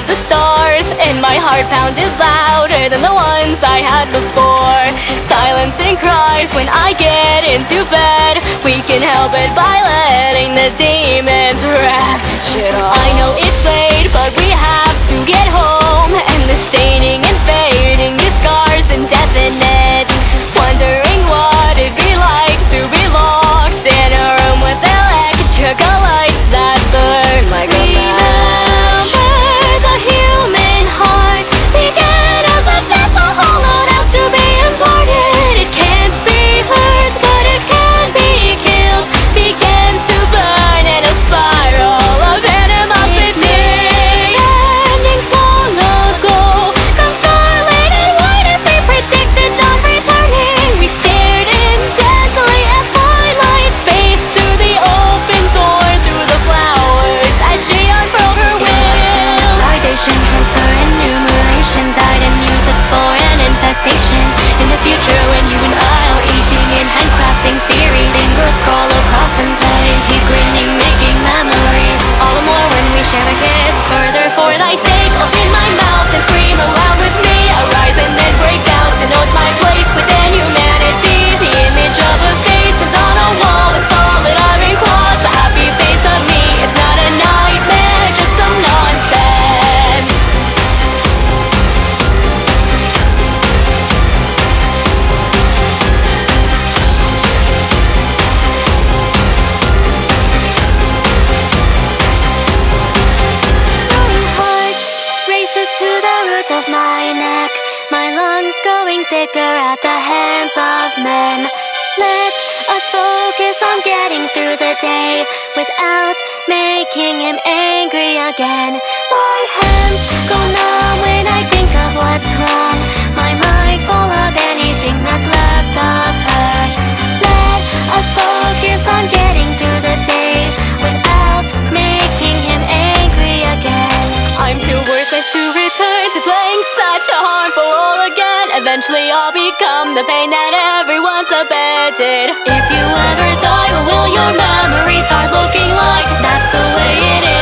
the stars, and my heart pounded louder than the ones I had before. Silence and cries when I get into bed. We can help it by letting the demons ravage it all. I know it's late, but we have to get home, and the staining and fading, the scars indefinite. Wondering what it'd be like to be locked in a room with electrical lights that burn like a match. Remember, the human heart began as a vessel hollowed out to be imparted. It can't be hurt, but it can be killed. Begins to burn in a spiral of animosity. Endings long ago, come starlight and white as they predicted, not returning. We stared intently as twilight spaced through the open door, through the flowers as she unfurled her wings. Citation, transfer, enumeration, died and used it for an infestation. In the future, when you and I are eating and handcrafting theory, fingers crawl across and play. He's grinning, making memories. All the more when we share a kiss. Further for thy sake, open my mouth and scream aloud with me. Arise and then break out to note my place within humanity. The image of a face is on a wall with solid iron claws. A happy face of me, it's not a nightmare, just some nonsense. To the root of my neck, my lungs going thicker at the hands of men. Let us focus on getting through the day without making him angry again. My hands go numb when I think of what's wrong, my mind full of anything that's left of her. Let us focus on getting through the day without making him angry again. I'm too worthless to return to playing such a harmful role again. Eventually I'll become the pain that everyone's abandoned. If you ever die, what will your memory start looking like? That's the way it is.